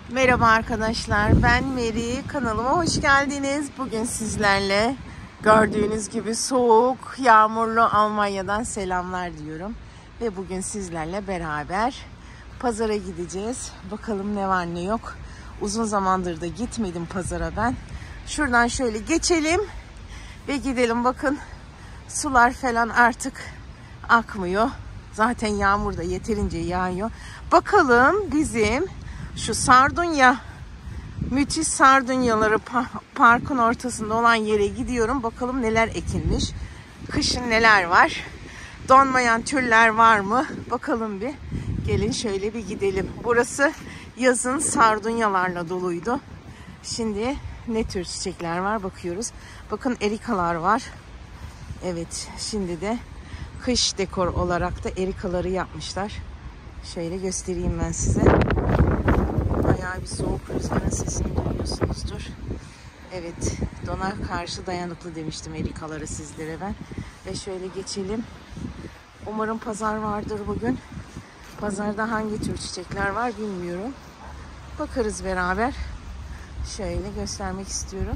Merhaba arkadaşlar, ben Meri. Kanalıma hoş geldiniz. Bugün sizlerle gördüğünüz gibi soğuk, yağmurlu Almanya'dan selamlar diyorum. Ve bugün sizlerle beraber pazara gideceğiz. Bakalım ne var ne yok. Uzun zamandır da gitmedim pazara ben. Şuradan şöyle geçelim ve gidelim. Bakın sular falan artık akmıyor. Zaten yağmur da yeterince yağıyor. Bakalım bizim şu Sardunya, müthiş Sardunyaları parkın ortasında olan yere gidiyorum. Bakalım neler ekilmiş. Kışın neler var. Donmayan türler var mı? Bakalım bir. Gelin şöyle bir gidelim. Burası yazın sardunyalarla doluydu. Şimdi ne tür çiçekler var bakıyoruz. Bakın erikalar var. Evet, şimdi de kış dekor olarak da erikaları yapmışlar. Şöyle göstereyim ben size. Bayağı bir soğuk, rüzgarın sesini duyuyorsunuzdur. Evet, dona karşı dayanıklı demiştim erikaları sizlere ben. Ve şöyle geçelim. Umarım pazar vardır bugün. Pazarda hangi tür çiçekler var bilmiyorum. Bakarız beraber. Şöyle göstermek istiyorum.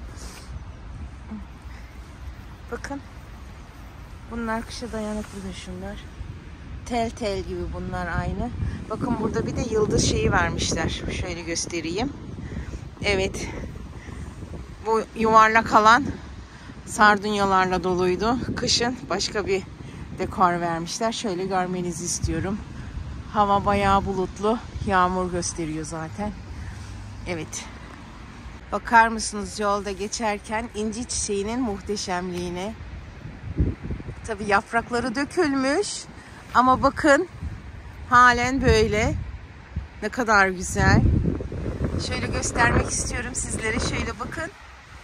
Bakın. Bunlar kışa dayanıklıdır şunlar. Tel tel gibi bunlar aynı. Bakın burada bir de yıldız şeyi vermişler. Şöyle göstereyim. Evet. Bu yuvarlak alan sardunyalarla doluydu. Kışın başka bir dekor vermişler. Şöyle görmenizi istiyorum. Hava bayağı bulutlu. Yağmur gösteriyor zaten. Evet. Bakar mısınız yolda geçerken inci çiçeğinin muhteşemliğine. Tabii yaprakları dökülmüş. Ama bakın halen böyle. Ne kadar güzel. Şöyle göstermek istiyorum sizlere. Şöyle bakın.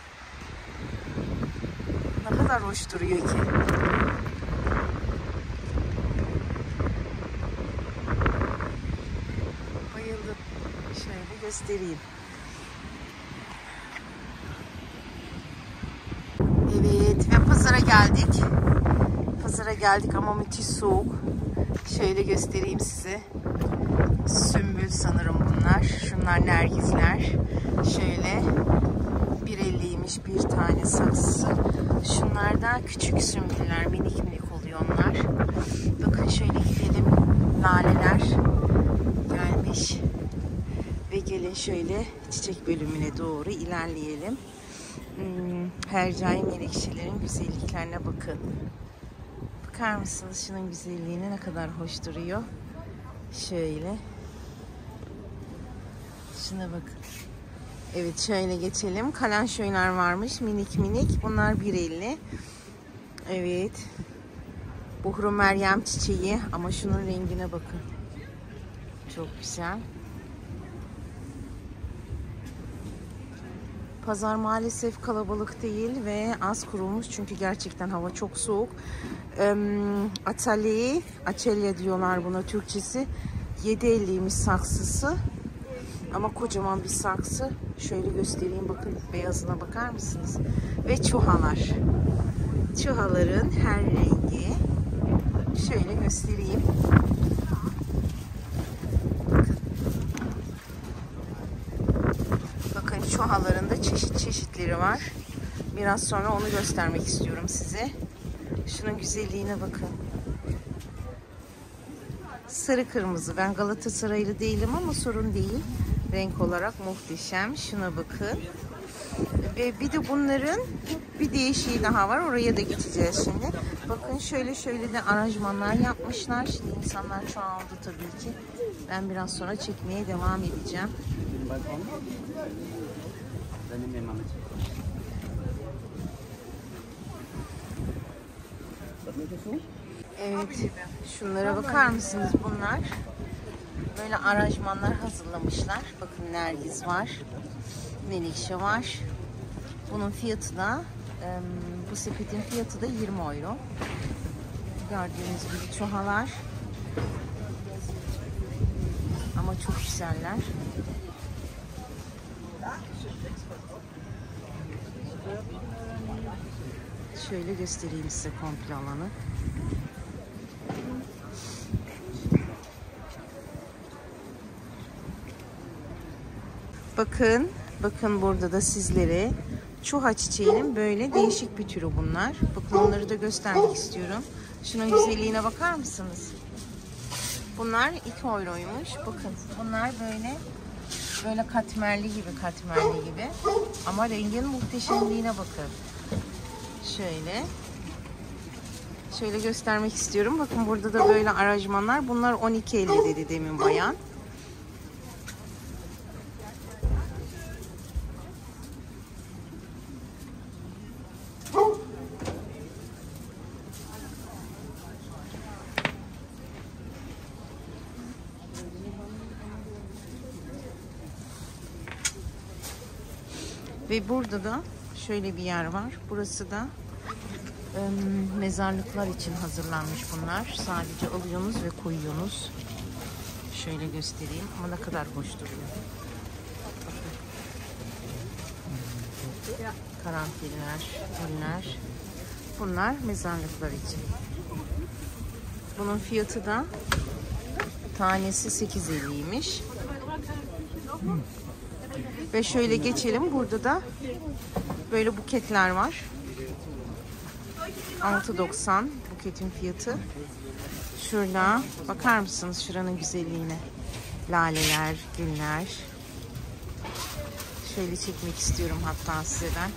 Ne kadar hoş duruyor ki. Bayıldım. Şöyle göstereyim. Evet ve pazara geldik. Pazara geldik ama müthiş soğuk. Şöyle göstereyim size. Sümbül sanırım bunlar. Şunlar nergizler. Şöyle 1.50'ymiş bir tane saksısı. Şunlar da küçük sümbüller. Minik minik oluyor onlar. Bakın şöyle gidelim. Laleler gelmiş. Ve gelin şöyle çiçek bölümüne doğru ilerleyelim. Hercai menekşelerin güzelliklerine bakın. Bakar mısınız şunun güzelliğine, ne kadar hoş duruyor. Şöyle. Şuna bakın. Evet şöyle geçelim. Kalançoylar varmış minik minik. Bunlar 1.50. Evet. Buhru Meryem çiçeği. Ama şunun rengine bakın. Çok güzel. Pazar maalesef kalabalık değil ve az kurulmuş çünkü gerçekten hava çok soğuk. Açelya diyorlar buna Türkçesi. 7.50'ymiş saksısı. Ama kocaman bir saksı. Şöyle göstereyim, bakın beyazına bakar mısınız? Ve çuhalar. Çuhaların her rengi. Şöyle göstereyim. Bakın çuhaların da çeşit çeşitleri var. Biraz sonra onu göstermek istiyorum size. Şunun güzelliğine bakın. Sarı kırmızı. Ben Galatasaraylı değilim ama sorun değil. Renk olarak muhteşem. Şuna bakın. Ve bir de bunların bir değişiği daha var. Oraya da geçeceğiz şimdi. Bakın şöyle şöyle de aranjmanlar yapmışlar. Şimdi insanlar çoğaldı tabii ki. Ben biraz sonra çekmeye devam edeceğim. Evet, şunlara bakar mısınız bunlar? Böyle aranjmanlar hazırlamışlar. Bakın nergis var, menekşe var. Bunun fiyatı da, bu sepetin fiyatı da 20 euro. Gördüğünüz gibi çuhalar. Ama çok güzeller. Şöyle göstereyim size komple alanı. Bakın. Bakın burada da sizlere çuha çiçeğinin böyle değişik bir türü bunlar. Bakın onları da göstermek istiyorum. Şunun güzelliğine bakar mısınız? Bunlar 2 euroymuş. Bakın bunlar böyle katmerli gibi. Ama rengin muhteşemliğine bakın. Şöyle göstermek istiyorum. Bakın burada da böyle aranjmanlar. Bunlar 12,50 dedi demin bayan. Ve burada da şöyle bir yer var. Burası da mezarlıklar için hazırlanmış bunlar. Sadece alıyorsunuz ve koyuyorsunuz. Şöyle göstereyim ama ne kadar hoş duruyor. Karanfiller, güller. Bunlar mezarlıklar için. Bunun fiyatı da tanesi 8,50'ymiş. Ve şöyle geçelim. Burada da böyle buketler var. 6,90 buketin fiyatı. Şurada bakar mısınız şuranın güzelliğine? Laleler, güller. Şöyle çekmek istiyorum hatta size ben.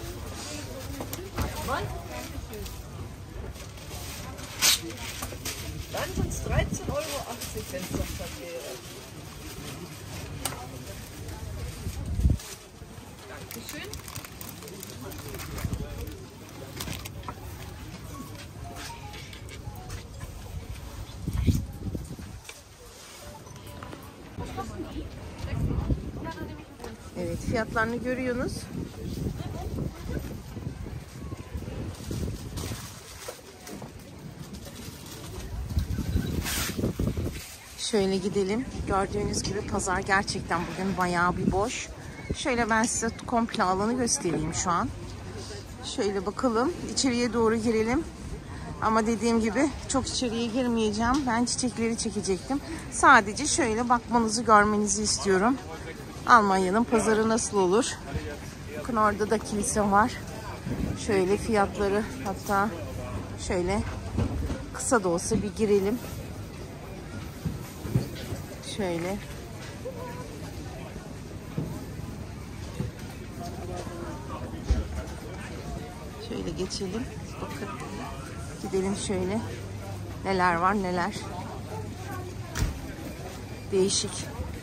Evet, fiyatlarını görüyorsunuz. Şöyle gidelim. Gördüğünüz gibi pazar gerçekten bugün bayağı bir boş. Şöyle ben size komple alanı göstereyim şu an. Şöyle bakalım. İçeriye doğru girelim. Ama dediğim gibi çok içeriye girmeyeceğim. Ben çiçekleri çekecektim. Sadece şöyle bakmanızı, görmenizi istiyorum. Almanya'nın pazarı nasıl olur? Bakın orada da kilise var. Şöyle fiyatları, hatta şöyle kısa da olsa bir girelim. Şöyle. Şöyle geçelim. Bakın. Gidelim şöyle. Neler var neler. Değişik.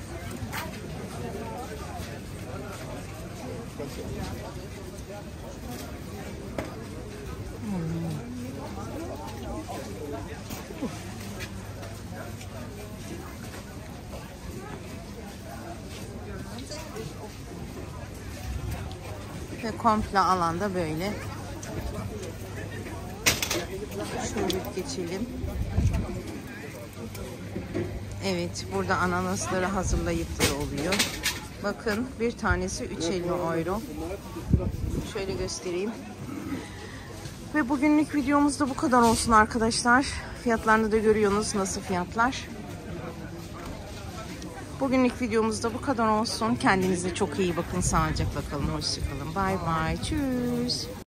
Ve komple alanda böyle. Şöyle geçelim. Evet, burada ananasları hazırlayıp da oluyor. Bakın bir tanesi 3,50 euro. Şöyle göstereyim. Ve bugünlük videomuz da bu kadar olsun arkadaşlar. Fiyatlarını da görüyorsunuz nasıl fiyatlar. Bugünlük videomuz da bu kadar olsun. Kendinize çok iyi bakın. Sağlıcakla kalın. Hoşça kalın. Bye bye. Tschüss.